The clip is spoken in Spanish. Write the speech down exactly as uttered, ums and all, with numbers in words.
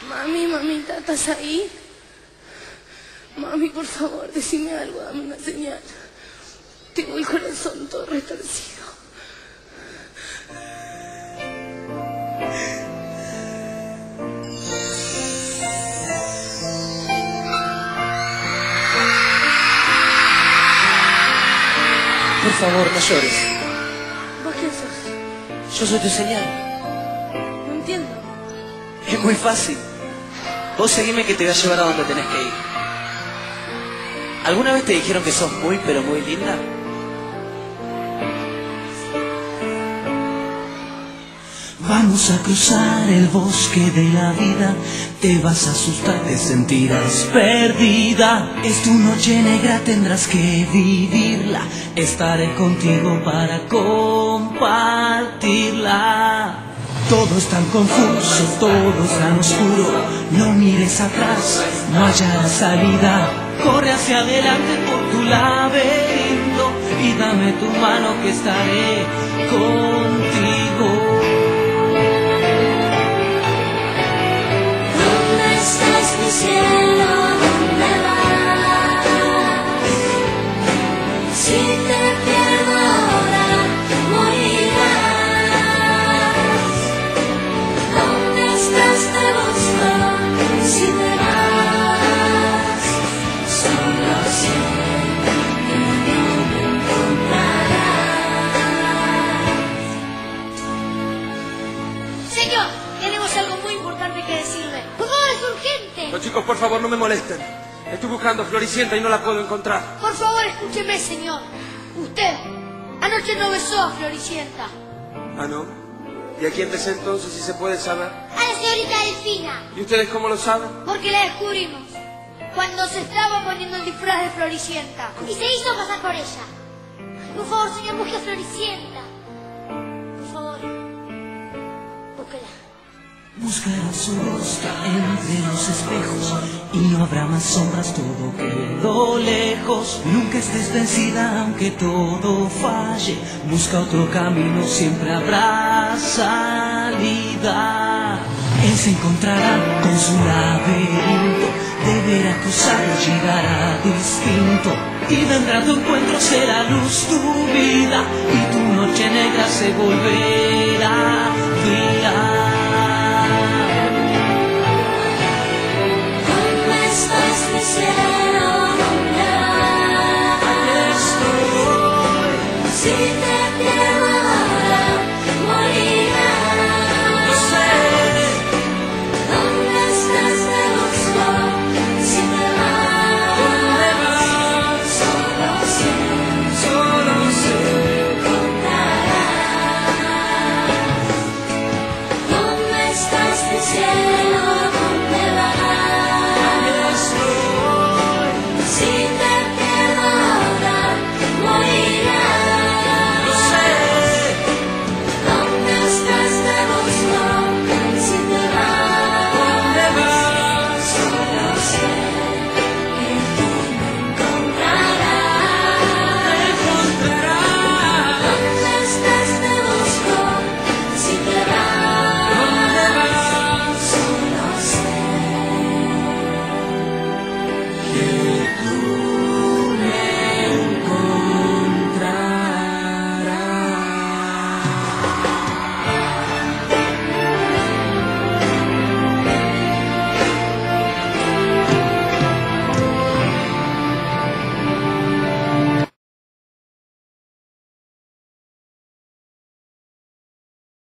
Mami, mamita, ¿estás ahí? Mami, por favor, decime algo, dame una señal. Tengo el corazón todo retorcido. Por favor, no llores. ¿Vos quién sos? Yo soy tu señal. No entiendo. Es muy fácil. Vos seguime que te voy a llevar a donde tenés que ir. ¿Alguna vez te dijeron que sos muy, pero muy linda? Vamos a cruzar el bosque de la vida. Te vas a asustar, te sentirás perdida. Es tu noche negra, tendrás que vivirla. Estaré contigo para compartirla. Todo es tan confuso, todo es tan oscuro. No mires atrás, no hallarás salida. Corre hacia adelante por tu laberinto y dame tu mano que estaré contigo. Mi cielo, ¿dónde vas? Si te pierdo ahora, morirás. ¿Dónde estás? Te busco. Si te vas, solo siempre no me encontrarás. Señor, tenemos algo muy importante que decirle. Por favor, es urgente. No, chicos, por favor, no me molesten. Estoy buscando a Floricienta y no la puedo encontrar. Por favor, escúcheme, señor. Usted anoche no besó a Floricienta. Ah, ¿no? ¿Y a quién besé entonces, si se puede saber? A la señorita Delfina. ¿Y ustedes cómo lo saben? Porque la descubrimos cuando se estaba poniendo el disfraz de Floricienta. Y se hizo pasar por ella. Por favor, señor, busque a Floricienta. Por favor, búsquela. Buscarás su rostro entre los espejos y no habrá más sombras, todo quedó lejos. Nunca estés vencida aunque todo falle. Busca otro camino, siempre habrá salida. Él se encontrará con su laberinto. Deberá cruzar y llegará distinto. Y vendrá tu encuentro, será luz tu vida y tu noche negra se volverá.